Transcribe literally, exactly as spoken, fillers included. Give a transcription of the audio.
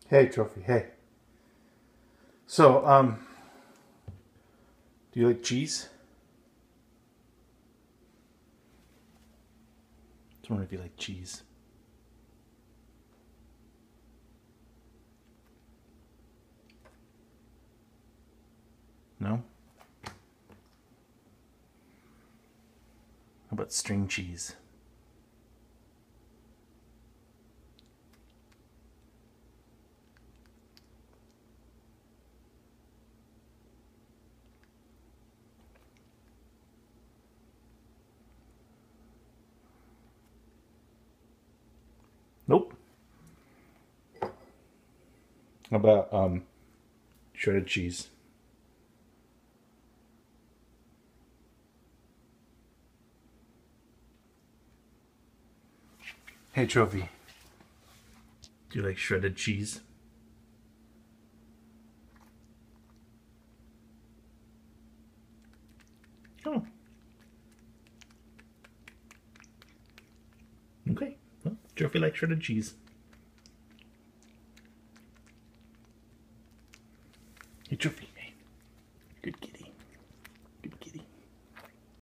Hey, Trophy, hey. So, um, do you like cheese? I was wondering if you like cheese. No? How about string cheese? Nope. How about um, shredded cheese? Hey, Trophy. Do you like shredded cheese? Oh. Okay. Well, Trophy likes shredded cheese. Hey, Trophy. Hey. Good kitty.